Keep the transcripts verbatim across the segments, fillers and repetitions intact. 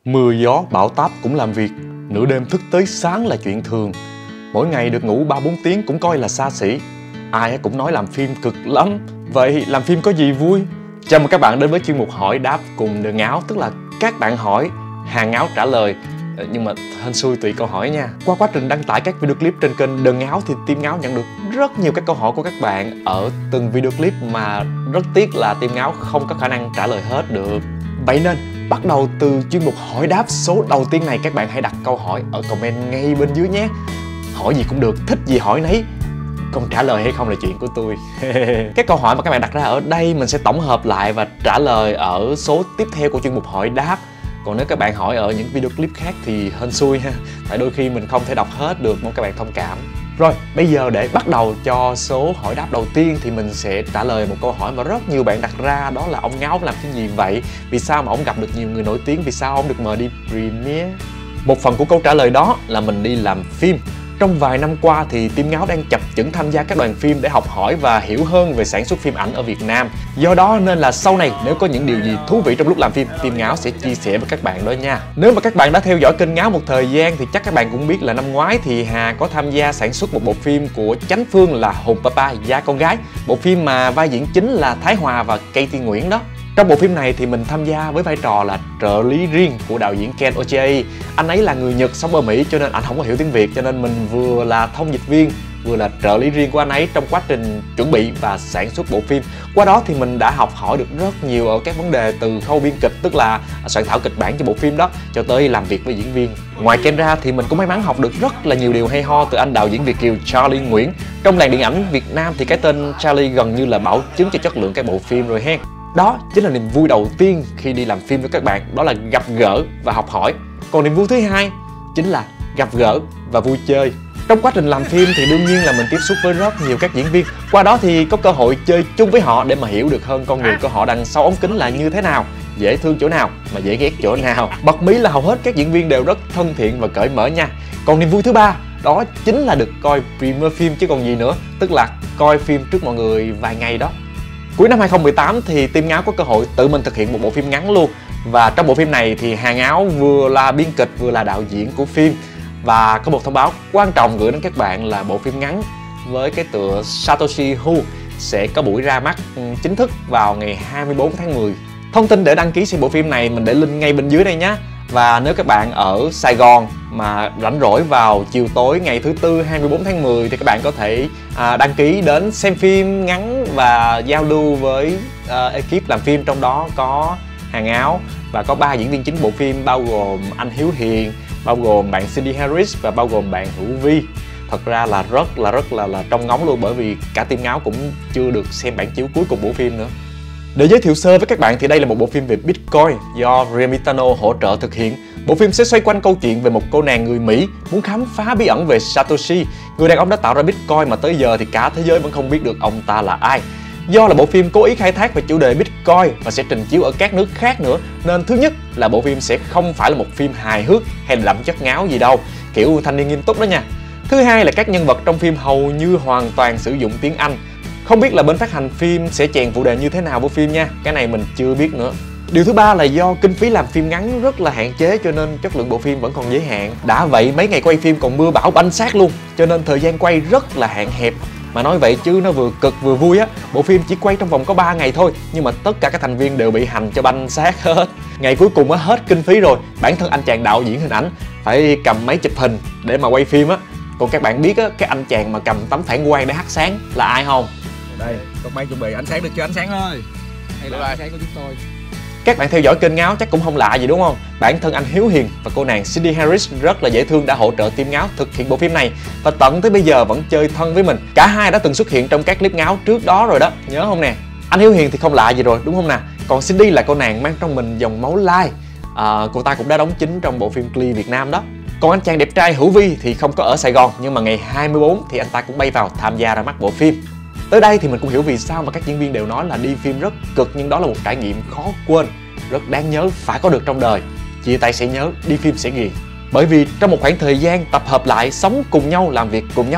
Mưa gió bão táp cũng làm việc, nửa đêm thức tới sáng là chuyện thường. Mỗi ngày được ngủ ba bốn tiếng cũng coi là xa xỉ. Ai cũng nói làm phim cực lắm. Vậy làm phim có gì vui? Chào mừng các bạn đến với chuyên mục hỏi đáp cùng Đờn Áo. Tức là các bạn hỏi, Hàng Áo trả lời. Nhưng mà hên xui tùy câu hỏi nha. Qua quá trình đăng tải các video clip trên kênh Đờn Áo thì Team Áo nhận được rất nhiều các câu hỏi của các bạn ở từng video clip mà rất tiếc là Team Áo không có khả năng trả lời hết được. Vậy nên bắt đầu từ chuyên mục hỏi đáp số đầu tiên này, các bạn hãy đặt câu hỏi ở comment ngay bên dưới nhé. Hỏi gì cũng được, thích gì hỏi nấy. Còn trả lời hay không là chuyện của tôi. Các câu hỏi mà các bạn đặt ra ở đây mình sẽ tổng hợp lại và trả lời ở số tiếp theo của chuyên mục hỏi đáp. Còn nếu các bạn hỏi ở những video clip khác thì hên xui ha, tại đôi khi mình không thể đọc hết được, mong các bạn thông cảm. Rồi, bây giờ để bắt đầu cho số hỏi đáp đầu tiên thì mình sẽ trả lời một câu hỏi mà rất nhiều bạn đặt ra, đó là ông Ngáo làm cái gì vậy? Vì sao mà ông gặp được nhiều người nổi tiếng? Vì sao ông được mời đi premiere? Một phần của câu trả lời đó là mình đi làm phim. Trong vài năm qua thì Team Ngáo đang chập chững tham gia các đoàn phim để học hỏi và hiểu hơn về sản xuất phim ảnh ở Việt Nam. Do đó nên là sau này nếu có những điều gì thú vị trong lúc làm phim, Team Ngáo sẽ chia sẻ với các bạn đó nha. Nếu mà các bạn đã theo dõi kênh Ngáo một thời gian thì chắc các bạn cũng biết là năm ngoái thì Hà có tham gia sản xuất một bộ phim của Chánh Phương là Hùng Papa Gia Con Gái. Bộ phim mà vai diễn chính là Thái Hòa và Katie Nguyễn đó. Trong bộ phim này thì mình tham gia với vai trò là trợ lý riêng của đạo diễn Ken Ochiai. Anh ấy là người Nhật sống ở Mỹ cho nên anh không có hiểu tiếng Việt, cho nên mình vừa là thông dịch viên vừa là trợ lý riêng của anh ấy trong quá trình chuẩn bị và sản xuất bộ phim. Qua đó thì mình đã học hỏi được rất nhiều ở các vấn đề từ khâu biên kịch, tức là soạn thảo kịch bản cho bộ phim đó, cho tới làm việc với diễn viên. Ngoài Ken ra thì mình cũng may mắn học được rất là nhiều điều hay ho từ anh đạo diễn Việt kiều Charlie Nguyễn. Trong làng điện ảnh Việt Nam thì cái tên Charlie gần như là bảo chứng cho chất lượng cái bộ phim rồi hen. Đó chính là niềm vui đầu tiên khi đi làm phim với các bạn, đó là gặp gỡ và học hỏi. Còn niềm vui thứ hai chính là gặp gỡ và vui chơi. Trong quá trình làm phim thì đương nhiên là mình tiếp xúc với rất nhiều các diễn viên. Qua đó thì có cơ hội chơi chung với họ để mà hiểu được hơn con người của họ đằng sau ống kính là như thế nào, dễ thương chỗ nào mà dễ ghét chỗ nào. Bật mí là hầu hết các diễn viên đều rất thân thiện và cởi mở nha. Còn niềm vui thứ ba đó chính là được coi premiere phim chứ còn gì nữa, tức là coi phim trước mọi người vài ngày đó. Cuối năm hai không một tám thì Team Ngáo có cơ hội tự mình thực hiện một bộ phim ngắn luôn. Và trong bộ phim này thì Hàng Áo vừa là biên kịch vừa là đạo diễn của phim. Và có một thông báo quan trọng gửi đến các bạn là bộ phim ngắn với cái tựa Satoshi Who sẽ có buổi ra mắt chính thức vào ngày hai mươi bốn tháng mười. Thông tin để đăng ký xem bộ phim này mình để link ngay bên dưới đây nhé. Và nếu các bạn ở Sài Gòn mà rảnh rỗi vào chiều tối ngày thứ tư hai mươi bốn tháng mười thì các bạn có thể à, đăng ký đến xem phim ngắn và giao lưu với à, ekip làm phim, trong đó có Hàng Áo và có ba diễn viên chính bộ phim, bao gồm anh Hiếu Hiền, bao gồm bạn Cindy Harris và bao gồm bạn Hữu Vi. Thật ra là rất là rất là là trông ngóng luôn, bởi vì cả Team Ngáo cũng chưa được xem bản chiếu cuối cùng bộ phim nữa. Để giới thiệu sơ với các bạn thì đây là một bộ phim về Bitcoin do Remitano hỗ trợ thực hiện. Bộ phim sẽ xoay quanh câu chuyện về một cô nàng người Mỹ muốn khám phá bí ẩn về Satoshi, người đàn ông đã tạo ra Bitcoin mà tới giờ thì cả thế giới vẫn không biết được ông ta là ai. Do là bộ phim cố ý khai thác về chủ đề Bitcoin và sẽ trình chiếu ở các nước khác nữa, nên thứ nhất là bộ phim sẽ không phải là một phim hài hước hay là đậm chất ngáo gì đâu, kiểu thanh niên nghiêm túc đó nha. Thứ hai là các nhân vật trong phim hầu như hoàn toàn sử dụng tiếng Anh. Không biết là bên phát hành phim sẽ chèn phụ đề như thế nào với phim nha, cái này mình chưa biết nữa. Điều thứ ba là do kinh phí làm phim ngắn rất là hạn chế cho nên chất lượng bộ phim vẫn còn giới hạn. Đã vậy mấy ngày quay phim còn mưa bão banh xác luôn, cho nên thời gian quay rất là hạn hẹp. Mà nói vậy chứ nó vừa cực vừa vui á, bộ phim chỉ quay trong vòng có ba ngày thôi nhưng mà tất cả các thành viên đều bị hành cho banh xác hết. Ngày cuối cùng á hết kinh phí rồi, bản thân anh chàng đạo diễn hình ảnh phải cầm máy chụp hình để mà quay phim á. Còn các bạn biết á, cái anh chàng mà cầm tấm phản quang để hắt sáng là ai không? Đây, con máy chuẩn bị ánh sáng được chưa ánh sáng ơi? Hay là ánh sáng của chúng tôi? Các bạn theo dõi kênh Ngáo chắc cũng không lạ gì đúng không? Bản thân anh Hiếu Hiền và cô nàng Cindy Harris rất là dễ thương đã hỗ trợ Team Ngáo thực hiện bộ phim này và tận tới bây giờ vẫn chơi thân với mình. Cả hai đã từng xuất hiện trong các clip Ngáo trước đó rồi đó, nhớ không nè? Anh Hiếu Hiền thì không lạ gì rồi đúng không nè? Còn Cindy là cô nàng mang trong mình dòng máu lai. À, cô ta cũng đã đóng chính trong bộ phim Glee Việt Nam đó. Còn anh chàng đẹp trai Hữu Vi thì không có ở Sài Gòn, nhưng mà ngày hai mươi bốn thì anh ta cũng bay vào tham gia ra mắt bộ phim. Tới đây thì mình cũng hiểu vì sao mà các diễn viên đều nói là đi phim rất cực, nhưng đó là một trải nghiệm khó quên, rất đáng nhớ, phải có được trong đời. Chia tay sẽ nhớ, đi phim sẽ ghiền. Bởi vì trong một khoảng thời gian tập hợp lại, sống cùng nhau, làm việc cùng nhau,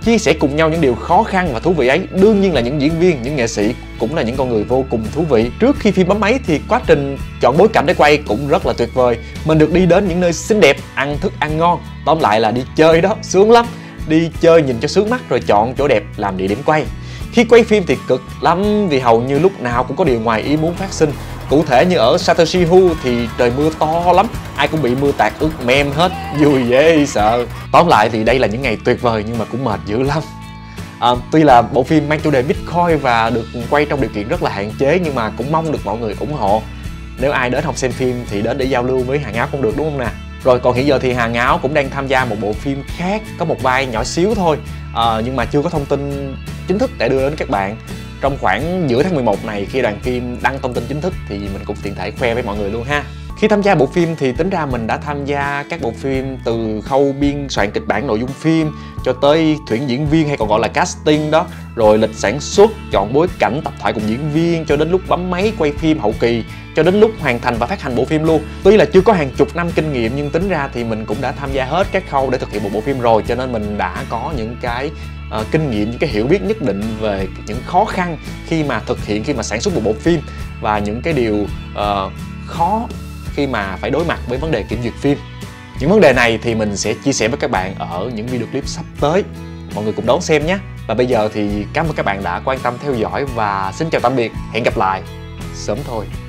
chia sẻ cùng nhau những điều khó khăn và thú vị ấy. Đương nhiên là những diễn viên, những nghệ sĩ cũng là những con người vô cùng thú vị. Trước khi phim bấm máy thì quá trình chọn bối cảnh để quay cũng rất là tuyệt vời. Mình được đi đến những nơi xinh đẹp, ăn thức ăn ngon. Tóm lại là đi chơi đó, sướng lắm. Đi chơi nhìn cho sướng mắt rồi chọn chỗ đẹp làm địa điểm quay. Khi quay phim thì cực lắm vì hầu như lúc nào cũng có điều ngoài ý muốn phát sinh. Cụ thể như ở Satoshi Hu thì trời mưa to lắm, ai cũng bị mưa tạt ướt mem hết, vui dễ sợ. Tóm lại thì đây là những ngày tuyệt vời nhưng mà cũng mệt dữ lắm. À, tuy là bộ phim mang chủ đề Bitcoin và được quay trong điều kiện rất là hạn chế nhưng mà cũng mong được mọi người ủng hộ. Nếu ai đến không xem phim thì đến để giao lưu với Hàng Áo cũng được đúng không nè. Rồi còn hiện giờ thì Hàng Áo cũng đang tham gia một bộ phim khác, có một vai nhỏ xíu thôi, à, nhưng mà chưa có thông tin chính thức để đưa đến các bạn. Trong khoảng giữa tháng mười một này khi đoàn phim đăng thông tin chính thức thì mình cũng tiện thể khoe với mọi người luôn ha. Khi tham gia bộ phim thì tính ra mình đã tham gia các bộ phim từ khâu biên soạn kịch bản nội dung phim cho tới tuyển diễn viên hay còn gọi là casting đó, rồi lịch sản xuất, chọn bối cảnh, tập thoại cùng diễn viên, cho đến lúc bấm máy quay phim hậu kỳ, cho đến lúc hoàn thành và phát hành bộ phim luôn. Tuy là chưa có hàng chục năm kinh nghiệm nhưng tính ra thì mình cũng đã tham gia hết các khâu để thực hiện một bộ phim rồi, cho nên mình đã có những cái uh, kinh nghiệm, những cái hiểu biết nhất định về những khó khăn khi mà thực hiện, khi mà sản xuất một bộ phim và những cái điều uh, khó khi mà phải đối mặt với vấn đề kiểm duyệt phim. Những vấn đề này thì mình sẽ chia sẻ với các bạn ở những video clip sắp tới. Mọi người cùng đón xem nhé. Và bây giờ thì cảm ơn các bạn đã quan tâm theo dõi và xin chào tạm biệt. Hẹn gặp lại sớm thôi.